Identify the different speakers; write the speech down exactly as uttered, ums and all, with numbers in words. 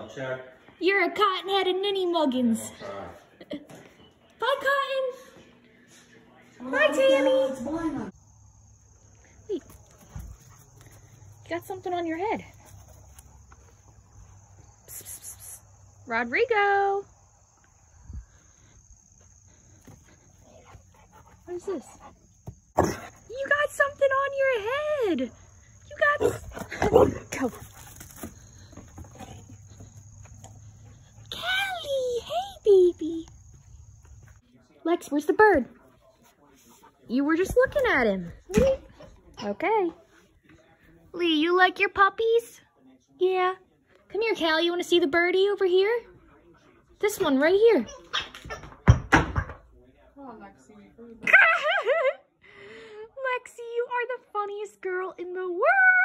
Speaker 1: I'll check.
Speaker 2: You're a cotton-headed ninny muggins. Bye, Cotton. Hi, Tammy. Wait. You got something on your head. Psst, psst, psst, psst. Rodrigo. What is this? You got something on your head. You got... Go. Callie, hey, baby. Lex, where's the bird? You were just looking at him. Okay. Lee, you like your puppies? Yeah. Come here, Callie. You want to see the birdie over here? This one right here.
Speaker 3: Oh, Lexie.
Speaker 2: Lexie, you are the funniest girl in the world.